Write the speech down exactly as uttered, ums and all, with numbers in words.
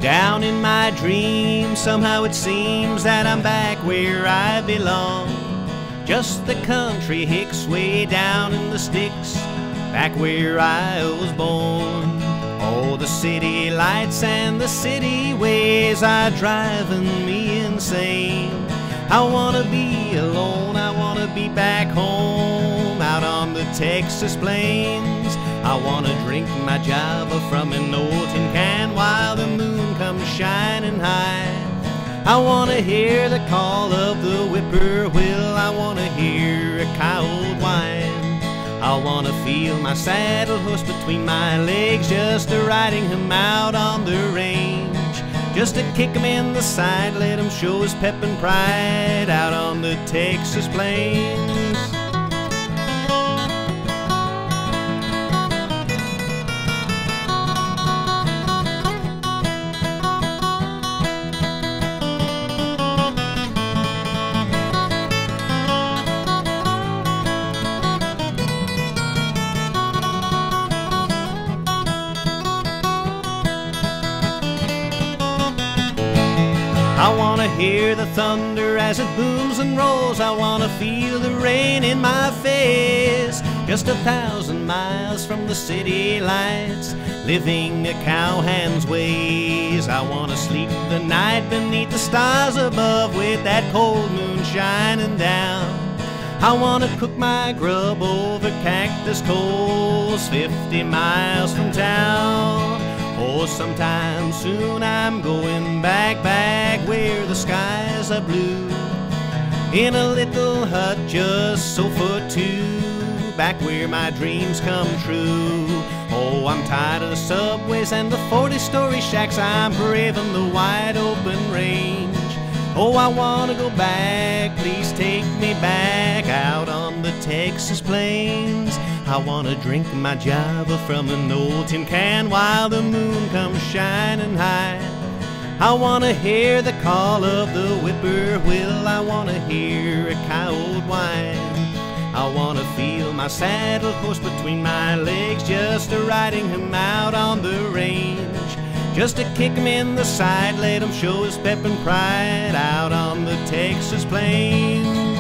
Down in my dreams, somehow it seems that I'm back where I belong. Just the country hicks way down in the sticks, back where I was born. Oh, the city lights and the city ways are driving me insane. I wanna be alone, I wanna be back home, out on the Texas plains. I wanna drink my Java from an old tin can while the moon comes shining high. I wanna hear the call of the whippoorwill, I wanna hear a coyote whine. I wanna feel my saddle horse between my legs, just a riding him out on the range. Just to kick him in the side, let him show his pep and pride out on the Texas plains. I wanna hear the thunder as it booms and rolls. I wanna feel the rain in my face. Just a thousand miles from the city lights, living a cowhand's ways. I wanna sleep the night beneath the stars above, with that cold moon shining down. I wanna cook my grub over cactus coals, fifty miles from town. Oh, sometime soon I'm going back, back where the skies are blue, in a little hut just so for two, back where my dreams come true. Oh, I'm tired of the subways and the forty-story shacks, I'm braving the wide open range. Oh, I wanna go back, please take me back out on the Texas plains. I wanna drink my Java from an old tin can while the moon comes shining high. I wanna hear the call of the whippoorwill, I wanna hear a coyote whine. I wanna feel my saddle horse between my legs, just a riding him out on the range. Just to kick him in the side, let him show his pep and pride out on the Texas plains.